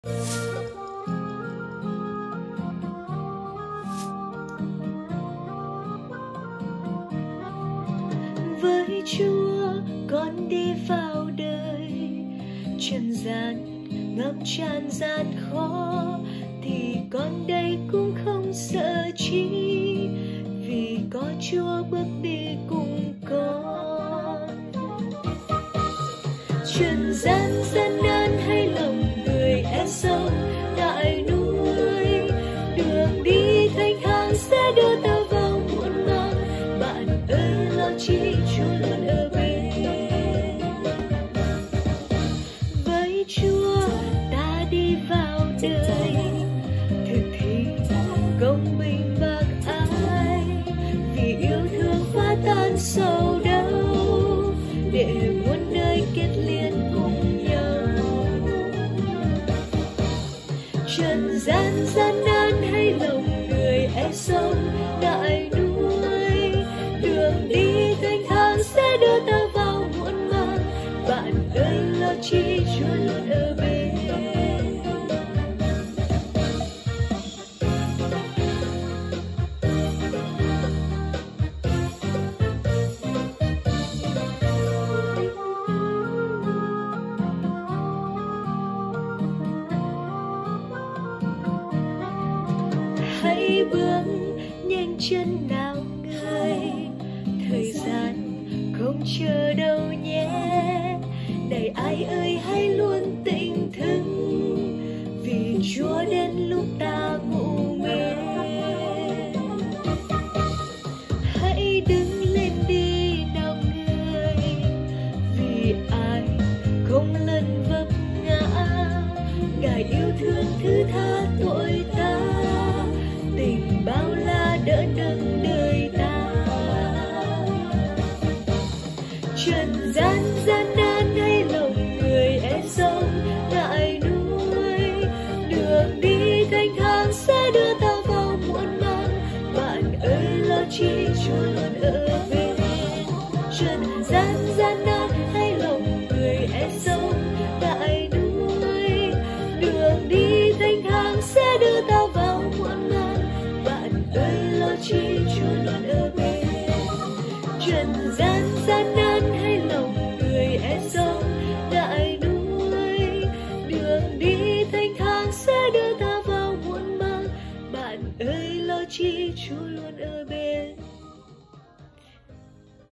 Với Chúa con đi vào đời, trần gian ngập tràn gian khó, thì con đây cũng không sợ chi, vì có Chúa bước đi cùng con. Trần gian gian nan hay lòng người e sông đại núi, đường đi thanh thang sẽ đưa ta vào muôn mang. Bạn ơi lo chi, Chúa luôn ở bên. Với Chúa ta đi vào đời, thực thi công bình bác ái, vì yêu thương phá tan sầu đau, để muôn đời kết liên cùng nhau. Trần gian gian nan hay lòng người e sông đại núi, đường đi thanh thang sẽ đưa ta vào muôn mang. Bạn ơi lo chi, Chúa luôn ở bên. Hãy bước nhanh chân nào người, thời gian không chờ đâu nhé. Này ai ơi hãy luôn tỉnh thức, vì Chúa đến lúc ta ngủ mê. Hãy đứng lên đi nào người, vì ai không lần vấp ngã. Ngài yêu thương thứ tha tội ta, tình bao la đỡ nâng đời ta. Trần gian